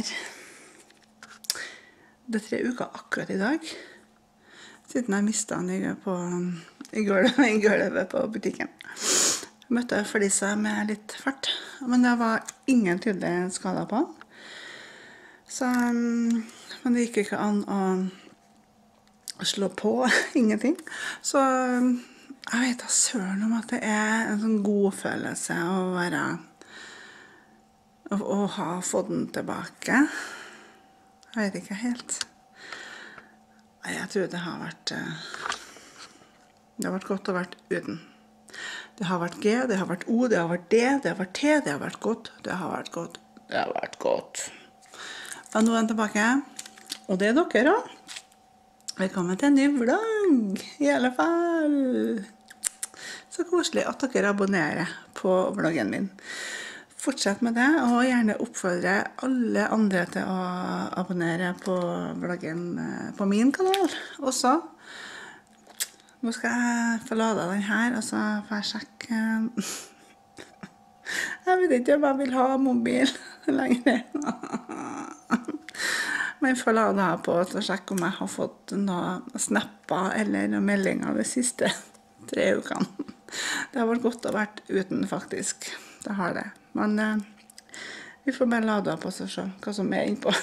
her. Det 3 uker akkurat i dag, siden jeg mistet den i gulvet på butikken. Jeg møtte Felisa med litt fart, men det var ingen tydelige skader på den. Så, men det gikk ikke an å slå på, ingenting. Så jeg vet da søren om at det er en sånn god følelse å ha fått den tilbake. Jeg vet ikke helt. Jeg tror det har vært godt å vært uten. Det har vært G, det har vært O, det har vært D, det har vært T, det har vært godt, det har vært godt, det har vært godt. Og nå er den tilbake, og det er dere også. Velkommen til en ny vlogg, i alle fall. Så koselig at dere abonnerer på vloggen min. Fortsett med det, og gjerne oppfordre alle andre til å abonnere på vloggen på min kanal også. Nå skal jeg få ladet den her, og så får jeg sjekke. Jeg vet ikke om jeg vil ha mobil lenger. Men jeg får lade her på å sjekke om jeg har fått noen snapper eller noen meldinger de siste 3 ukene. Det har vært godt å vært uten, faktisk. Det har det. Men vi får bare lade på oss og se hva som er innpå.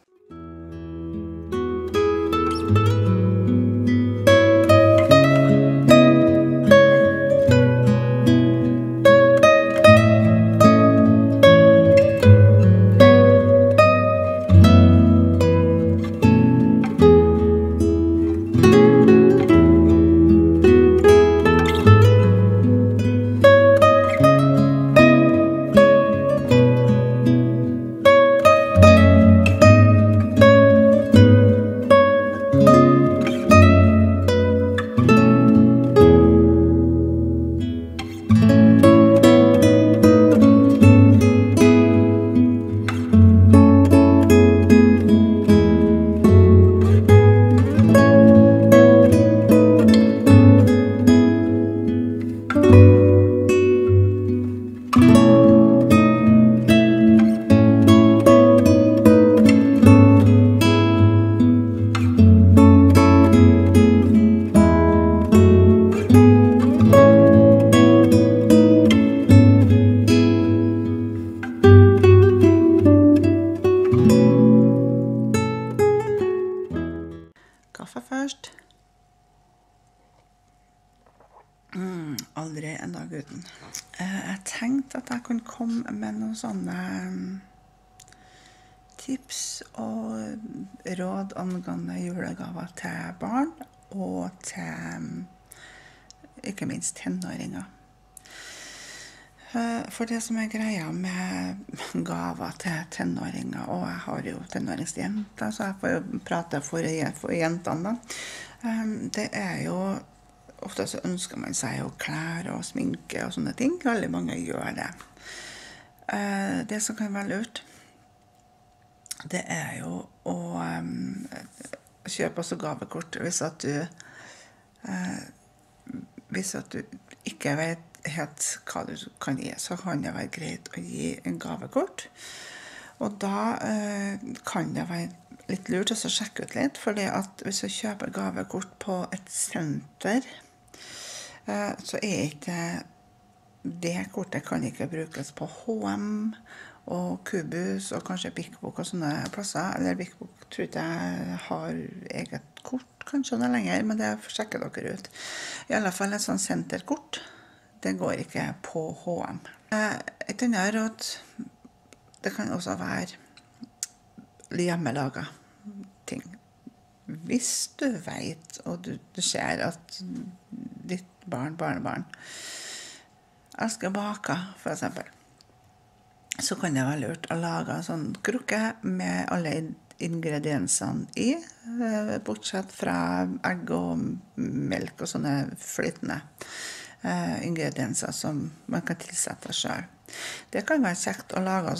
Kaffe først. Aldri en dag uten. Jeg tenkte at jeg kunne komme med noen sånne tips og råd angående julegaver til barn og til ikke minst tenåringer. For det som er greia med gaver til tenåringer, og jeg har jo tenåringsjenter, så jeg får jo prate for jentene da. Det er jo, ofte så ønsker man seg jo klær og sminke og sånne ting. Veldig mange gjør det. Det som kan være lurt, det er jo å kjøpe også gavekort hvis at du ikke vet helt hva du kan gi, så kan det være greit å gi en gavekort. Og da kan det være litt lurt å sjekke ut litt, fordi at hvis du kjøper gavekort på et senter, så er ikke det kortet kan ikke brukes på H&M og Kubus og kanskje Bik Bok og sånne plasser. Eller Bik Bok tror ikke jeg har eget kort kanskje noe lenger, men det sjekker dere ut. I alle fall et sånt senterkort. Det går ikke på H&M. Et annet råd, det kan også være hjemmelaget ting. Hvis du vet, og du ser at ditt barnebarn elsker baka, for eksempel, så kan det være lurt å lage en sånn krukke med alle ingrediensene i, bortsett fra egg og melk og sånne flytende ingredienser som man kan tilsette selv. Det kan være kjekt å lage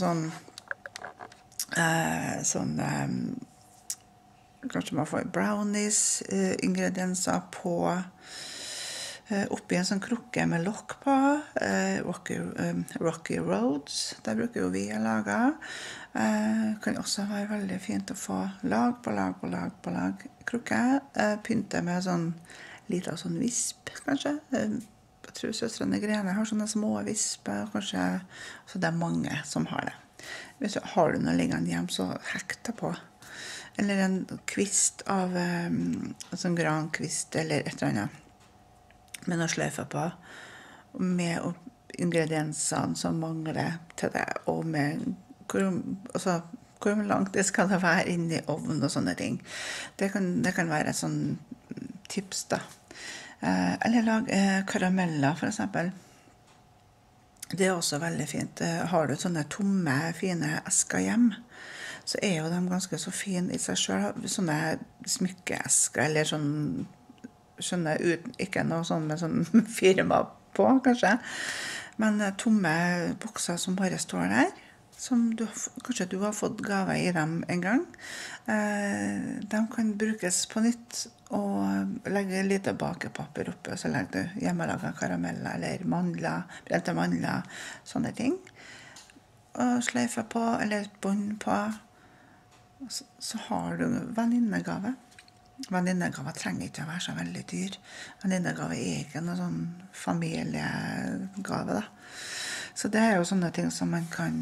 kanskje man får brownies ingredienser på oppi en sånn krukke med lokk på, Rocky Roads, det bruker jo vi å lage. Kan også være veldig fint å få lag på lag krukke. Pynte med sånn liten sånn visp, kanskje. Jeg tror søstrene Grene har sånne små visper, kanskje, så det mange som har det. Hvis du har noe liggende hjem, så hekk det på. Eller en kvist av sånn grankvist, eller et eller annet. Med noe sløyfe på, med ingrediensene som mangler til det, og med hvor langt det skal det være inne i ovnen og sånne ting. Det kan være et sånn tips da. Eller lag karameller, for eksempel. Det er også veldig fint. Har du sånne tomme, fine esker hjem, så er jo de ganske så fine i seg selv. Sånne smykkeesker, eller sånn, skjønner ikke noe sånn med sånn firma på, kanskje. Men tomme bokser som bare står der, som kanskje du har fått gave i dem en gang. De kan brukes på nytt, og legge litt bakepapir oppe, og så legger du hjemmelaget karameller, eller mandler, brente mandler, sånne ting. Og sløyfe på, eller et bånd på. Så har du venninnegave. Venninnegave trenger ikke å være så veldig dyr. Venninnegave er ikke noe sånn familiegave da. Så det er jo sånne ting som man kan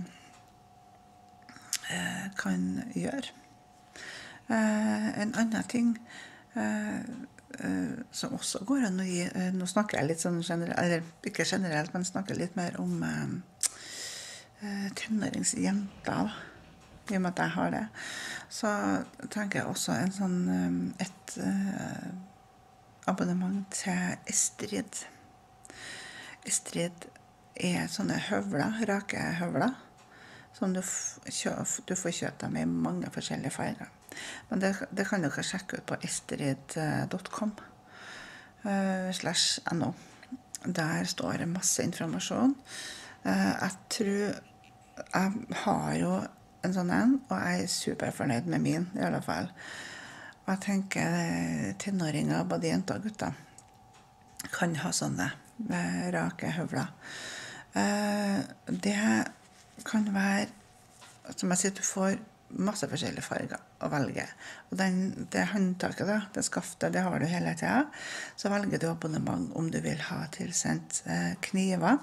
gjøre. En annen ting som også går an å gi, nå snakker jeg litt sånn generelt, eller ikke generelt, men snakker litt mer om tenåringsjenter, i og med at jeg har det, så tenker jeg også en sånn, et abonnement til Estrid. Estrid er sånne høvler, rake høvler, som du får kjøpt dem i mange forskjellige farger. Men det kan dere sjekke ut på estrid.com /no. Der står det masse informasjon. Jeg tror jeg har jo en sånn en, og jeg er superfornøyd med min, i alle fall. Og jeg tenker tenåringer, både jenter og gutter, kan ha sånne rake høvler. Det kan være, som jeg sier, du får masse forskjellige farger å velge. Og det håndtaket da, det skaftet, det har du hele tiden. Så velger du abonnement om du vil ha tilsendt kniver.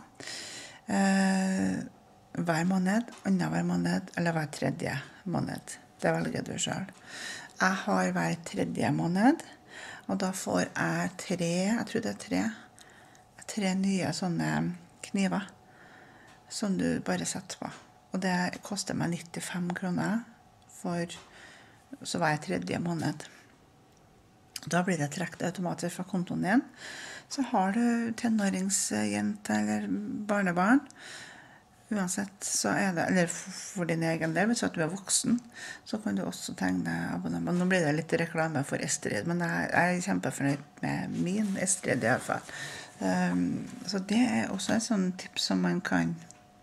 Hver måned, annenhver måned, eller hver tredje måned. Det velger du selv. Jeg har hver tredje måned, og da får jeg jeg tror det er tre nye sånne kniver, som du bare setter på. Og det koster meg 95 kroner, så hver tredje måned. Da blir det trekt automatisk fra kontoen din. Så har du tenåringsjente eller barnebarn, uansett så er det, eller for din egen del, hvis du er voksen, så kan du også tegne abonnement. Nå blir det litt reklame for Estrid, men jeg er kjempefornøyd med min Estrid i hvert fall. Så det er også et sånt tips som man kan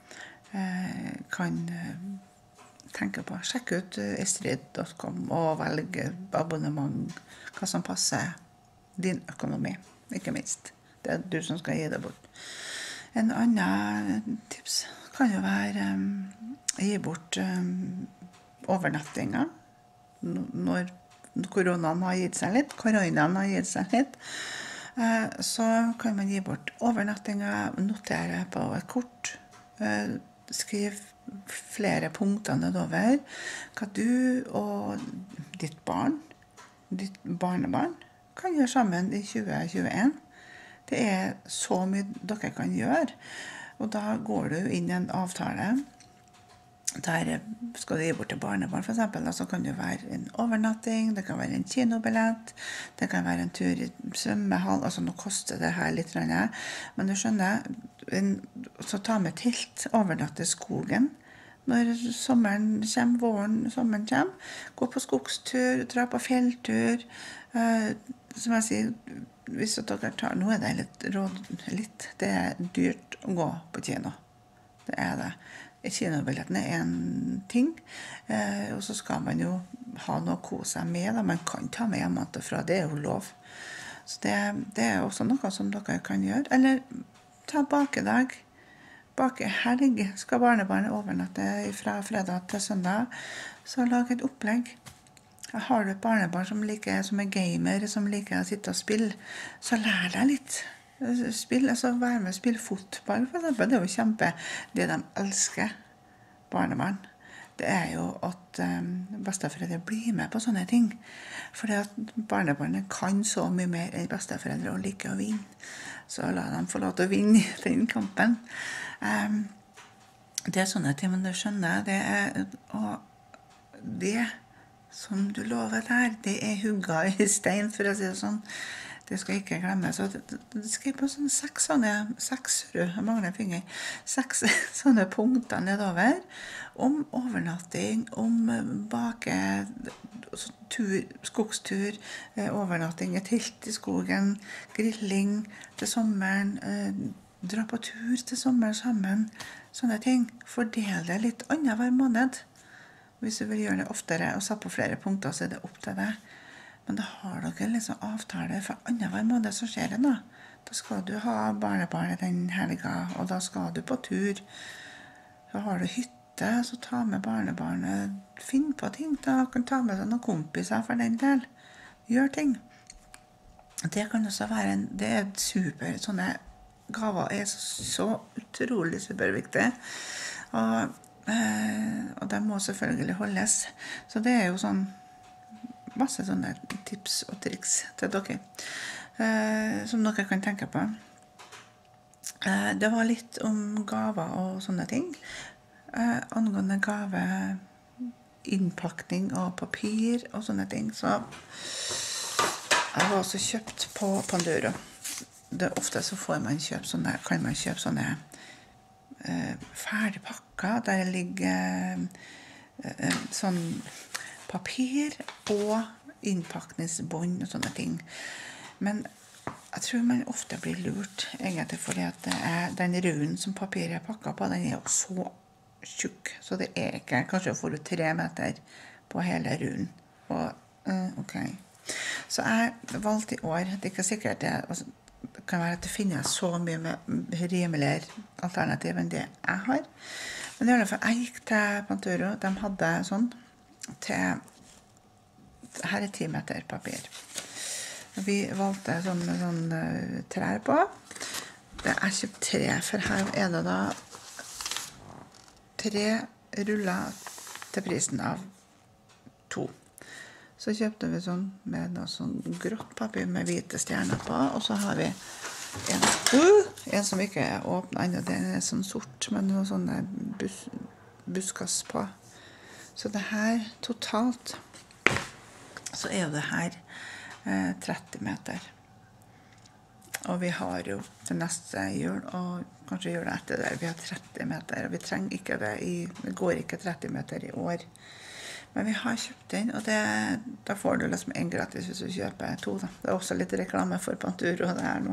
tenke på. Sjekk ut estrid.com og velge abonnement, hva som passer din økonomi, ikke minst. Det er du som skal gi det bort. En annen tips kan jo være gi bort overnattinger når koronaen har gitt seg litt, så kan man gi bort overnattinger, notere på et kort, skriv flere punkter nedover, hva du og ditt barnebarn kan gjøre sammen i 2021. Det er så mye dere kan gjøre, og da går du inn i en avtale. Der skal du gi bort til barnebarn, for eksempel, og så kan det være en overnatting, det kan være en kinobillett, det kan være en tur i svømmehall, altså nå koster det her litt, men du skjønner, så ta med telt, overnatte i skogen, når sommeren kommer, sommeren kommer, gå på skogstur, dra på fjelltur, som jeg sier, hvis dere tar, nå er det det er dyrt å gå på kino, det er det. Kinobilletten er en ting, og så skal man jo ha noe å kose seg med, da. Man kan ta med hjemme fra, det er jo lov. Så det også noe som dere kan gjøre. Eller ta bakedag. Bakehelg skal barnebarnet overnatte fra fredag til søndag. Så lag et opplegg. Har du et barnebarn som er gamer, som liker å sitte og spille, så lær deg litt. Spill, altså være med og spille fotball, for eksempel. Det jo det de elsker, barnebarn. Det jo at besteforeldre blir med på sånne ting. Fordi at barnebarnet kan så mye mer enn besteforeldre og liker å vinne. Så la dem få lov til å vinne den kampen. Det sånne ting, men du skjønner, det som du lover der, det hugga i stein, for å si det sånn. Det skal jeg ikke glemme. Så det skal på sånne 6 sånne punkter nedover, om overnatting, om skogstur, overnatting i telt i skogen, grilling til sommeren, dra på tur til sommeren sammen, sånne ting. Fordel det litt annet hver måned. Hvis du vil gjøre det oftere og satt på flere punkter, så det opp til deg. Men da har dere liksom avtale for annen hver måned, så skjer det da. Da skal du ha barnebarnet den helga, og da skal du på tur. Så har du hytte, så ta med barnebarnet. Finn på ting, da kan ta med seg noen kompiser for den del. Gjør ting. Det kan også være det super, sånne gaver så utrolig superviktig. Og de må selvfølgelig holdes. Så det jo sånn masse sånne tips og triks til dere som dere kan tenke på. Det var litt om gaver og sånne ting. Angående gave, innpakning og papir og sånne ting. Så jeg var også kjøpt på Panduro. Ofte så kan man kjøpe sånne ferdig pakka, der det ligger sånn papir og innpakningsbånd og sånne ting. Men jeg tror man ofte blir lurt, egentlig, fordi at den runden som papiret pakket på, den jo så tjukk, så det ikke, kanskje får du 3 meter på hele runden. Ok. Så jeg valgte i år, det ikke sikkert det kan være at det finnes så mye med rimeligere alternativ enn det jeg har. Men i alle fall, jeg gikk til Panduro, de hadde sånn, her 10 meter papir. Vi valgte sånn trær på. Jeg kjøpte 3, for her det da 3 ruller til prisen av 2. Så kjøpte vi sånn med noe sånn grått papir med hvite stjerner på, og så har vi en som ikke åpnet ennå, det sånn sort, med noen sånne buskas på. Så det her totalt, så det her 30 meter. Og vi har jo til neste jul, og kanskje jul etter der, vi har 30 meter, og vi trenger ikke det det går ikke 30 meter i år. Men vi har kjøpt den, og da får du liksom en gratis hvis du kjøper 2. Da. Det også litt reklame for Panduro det her nå.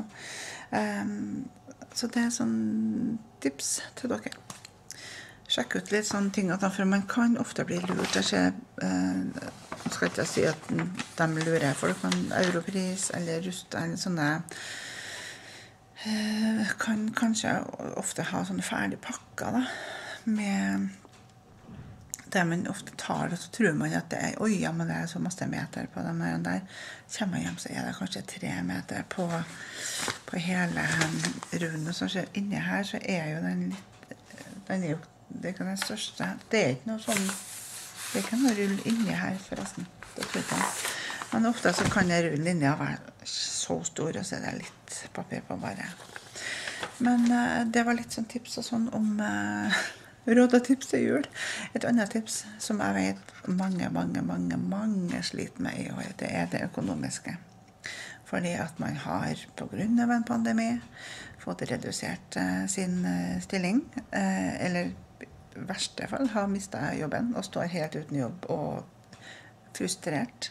Så det sånn tips til dere. Sjekk ut litt sånne ting, for man kan ofte bli lurt. Jeg skal ikke si at de lurer folk på en europris eller rust eller sånne. Kan kanskje ofte ha sånne ferdig pakker da, med det man ofte tar, og så tror man at det oi, ja, men det så masse meter på dem her og der. Kommer man hjem, så det kanskje 3 meter på hele runden. Og så inni her, så jo den jo, det ikke den største. Det ikke noe sånn, det ikke noe rull inni her, forresten. Det tror jeg. Men ofte så kan rullen inni være så stor, og så det litt papir på bare. Men det var litt sånn tips og sånn om råd og tips til jul. Et annet tips som jeg vet mange sliter med i år, det det økonomiske. Fordi at man har på grunn av en pandemi fått redusert sin stilling, eller i verste fall har mistet jobben og står helt uten jobb og frustrert.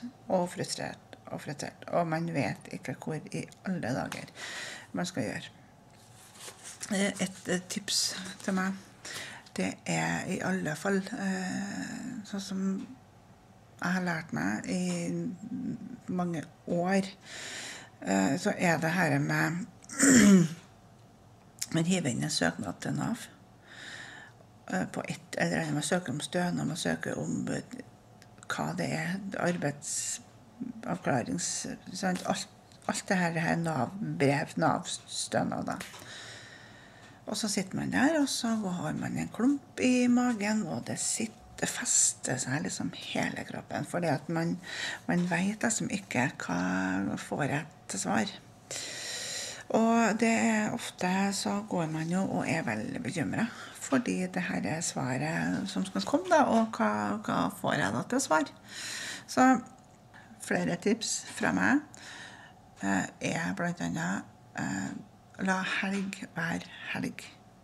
Og man vet ikke hvor i alle dager man skal gjøre. Et tips til meg, det i alle fall sånn som jeg har lært meg i mange år, Så det her med man hiver inn en søknad til NAV på et eller annet. Man søker om stønad, man søker om hva det arbeidsavklarings, alt det her NAV-brev, NAV-stønader. Og så sitter man der, og så har man en klump i magen, og det fester seg liksom hele kroppen, fordi at man vet liksom ikke hva får jeg til svar. Og det ofte så går man jo og veldig bekymret, fordi det her svaret som skal komme da, og hva får jeg da til svar. Så flere tips fra meg blant annet la helg være helg.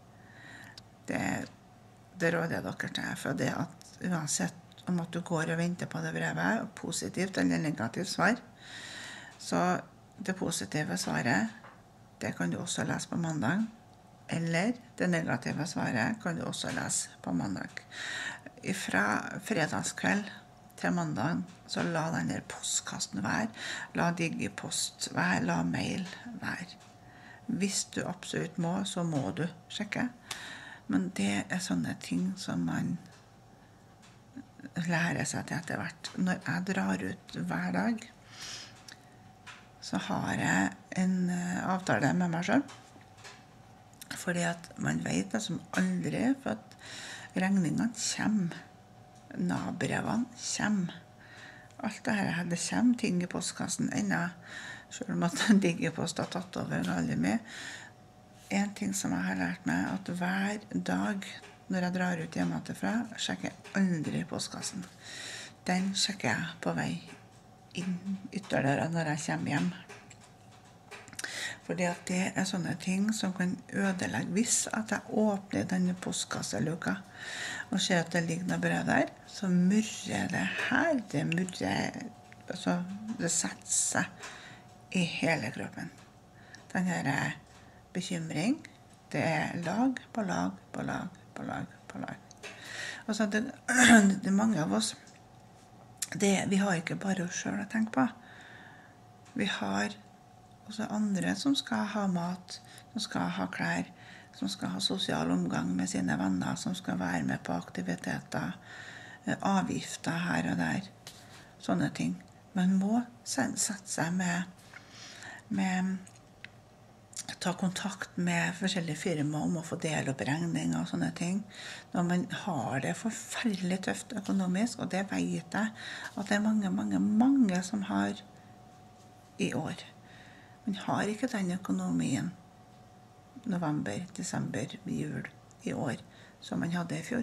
Det råder jeg dere til, for det at uansett om at du går og venter på det brevet, positivt eller negativt svar, så det positive svaret, det kan du også lese på mandag, eller det negative svaret kan du også lese på mandag. Fra fredagskveld til mandag, så la den der postkassen være, la digipost være, la mail være. Hvis du absolutt må, så må du sjekke. Men det sånne ting som man lærer seg til etter hvert. Når jeg drar ut hver dag, så har jeg en avtale med meg selv. Fordi at man vet det som aldri, for at regningene kommer, NAV-brevene kommer. Alt det her, det kommer ting i postkassen ennå, selv om at digipost har tatt over veldig mye. En ting som jeg har lært meg, at hver dag når jeg drar ut hjemmetifra, sjekker jeg aldri postkassen. Den sjekker jeg på vei inn ytterdøra når jeg kommer hjem. Fordi at det sånne ting som kan ødelegge. Hvis at jeg åpner denne postkasseluka og ser at det ligger noe brev der, så murrer det her. Det murrer, altså det setter seg i hele kroppen. Denne bekymring, det lag på lag på lag på lag på lag. Og så det mange av oss, vi har ikke bare oss selv å tenke på. Vi har også andre som skal ha mat, som skal ha klær, som skal ha sosial omgang med sine venner, som skal være med på aktiviteter, avgifter her og der, sånne ting. Man må sette seg ta kontakt med forskjellige firmaer om å få dele opp regninger og sånne ting. Når man har det forferdelig tøft økonomisk, og det vet jeg at det mange som har i år. Man har ikke den økonomien november, desember, jul i år som man hadde i fjor.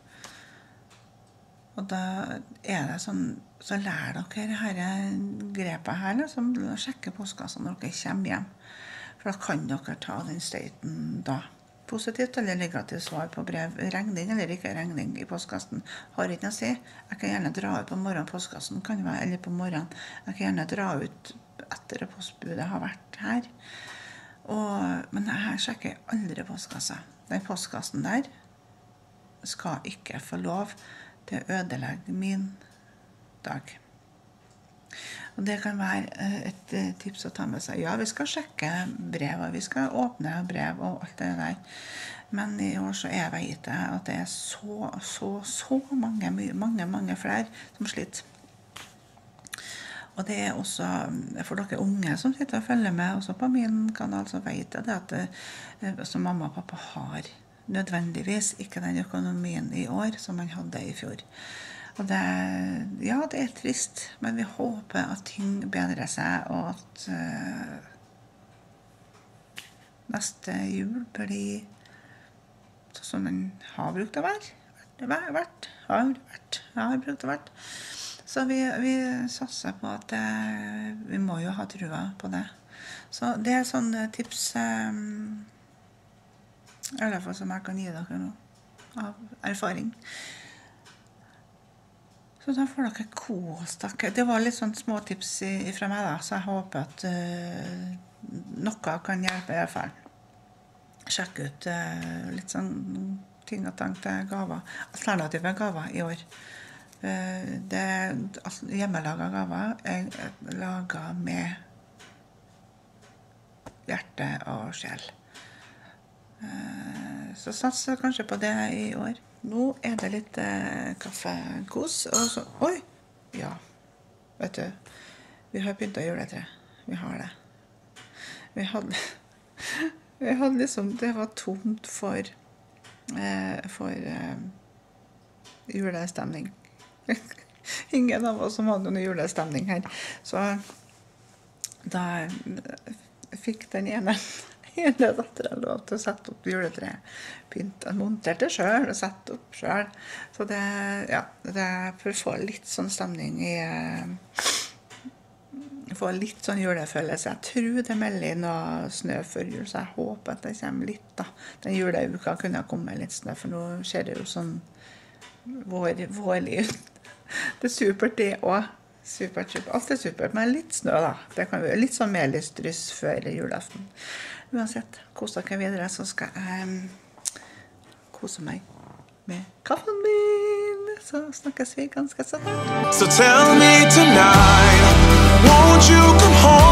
Og da det sånn, så lær dere dette grepet her, som sjekker postkassen når dere kommer hjem. For da kan dere ta den støyten da. Positivt eller negativt svar på brev, regning eller ikke regning i postkassen, har ikke noe å si. Jeg kan gjerne dra ut på morgenen, postkassen kan være, eller på morgenen. Jeg kan gjerne dra ut etter at postbudet har vært her. Men jeg sjekker aldri postkassa. Den postkassen der skal ikke få lov til å ødelegge min dag. Og det kan være et tips å ta med seg. Ja, vi skal sjekke brev, og vi skal åpne brev og alt det der. Men i år så vet jeg at det så mange flere som sliter. Og det også for dere unge som sitter og følger med, også på min kanal, så vet jeg det at som mamma og pappa har nødvendigvis ikke den økonomien i år som man hadde i fjor. Og det trist, men vi håper at ting bedrer seg, og at neste jul blir sånn som den har brukt å være. Har brukt å være. Så vi satser på at vi må jo ha trua på det. Så det sånne tips i hvert fall som jeg kan gi dere nå, av erfaring. Så da får dere kose dere. Det var litt sånn små tips fra meg da, så jeg håper at noe kan hjelpe i hvert fall. Sjekk ut litt sånn ting og tank til gaver, alternative gaver i år. Hjemmelaget gaver laget med hjerte og sjel. Så satser kanskje på det i år. Nå det litt kaffekos, og så... Oi! Ja, vet du, vi har begynt å juletre. Vi har det. Vi hadde liksom, det var tomt for julestemning. Ingen av oss som hadde noen julestemning her. Så da fikk den ene datteren lov til å sette opp juletre. Monterte selv og sette opp selv. Så det for å få litt sånn stemning få litt sånn julefølelse. Jeg tror det melder noe snø før jul, så jeg håper at det kommer litt da. Den juleuka kunne komme litt snø, for nå ser det jo sånn vårlig ut. Det supert det også. Supert. Alt supert, men litt snø da. Det kan være litt sånn melystryss før julaften. Uansett, kos dere videre, så skal jeg kose meg med kaffen min. Så snakkes vi ganske snart. So tell me tonight, won't you come home?